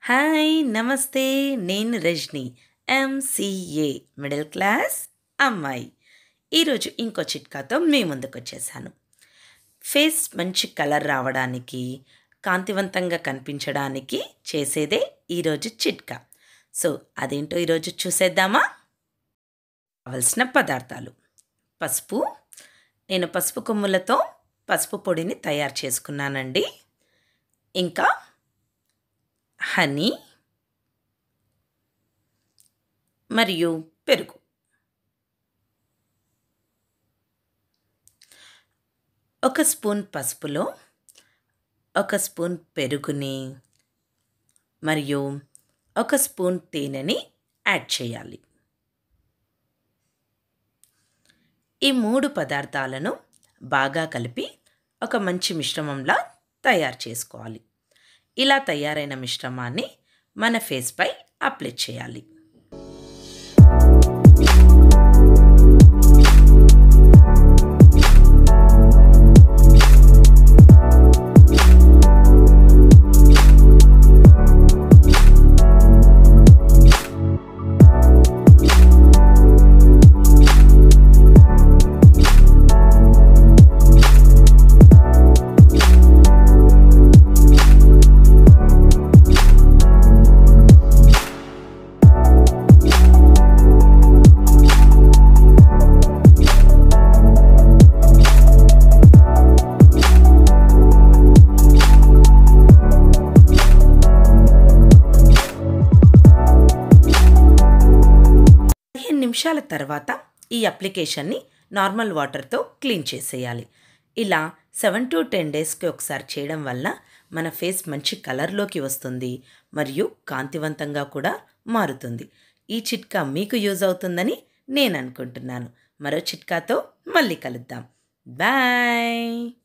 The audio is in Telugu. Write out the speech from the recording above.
హాయ్ నమస్తే. నేను రజని, ఎంసీఏ మిడిల్ క్లాస్ అమ్మాయి. ఈరోజు ఇంకో చిట్కాతో మీ ముందుకు వచ్చేసాను. ఫేస్ మంచి కలర్ రావడానికి, కాంతివంతంగా కనిపించడానికి చేసేదే ఈరోజు చిట్కా. సో అదేంటో ఈరోజు చూసేద్దామా? కావలసిన పదార్థాలు: పసుపు. నేను పసుపు కొమ్ములతో పసుపు పొడిని తయారు చేసుకున్నానండి. ఇంకా హనీ మరియు పెరుగు. ఒక స్పూన్ పసుపులో ఒక స్పూన్ పెరుగుని మరియు ఒక స్పూన్ తేనెని యాడ్ చేయాలి. ఈ 3 పదార్థాలను బాగా కలిపి ఒక మంచి మిశ్రమంలా తయారు చేసుకోవాలి. ఇలా తయారైన మిశ్రమాన్ని మన ఫేస్పై అప్లై చేయాలి. నిమిషాల తర్వాత ఈ అప్లికేషన్ని నార్మల్ వాటర్తో క్లీన్ చేసేయాలి. ఇలా 7 to 10 డేస్కి ఒకసారి చేయడం వల్ల మన ఫేస్ మంచి కలర్లోకి వస్తుంది మరియు కాంతివంతంగా కూడా మారుతుంది. ఈ చిట్కా మీకు యూజ్ అవుతుందని నేను అనుకుంటున్నాను. మరో చిట్కాతో మళ్ళీ కలుద్దాం. బాయ్.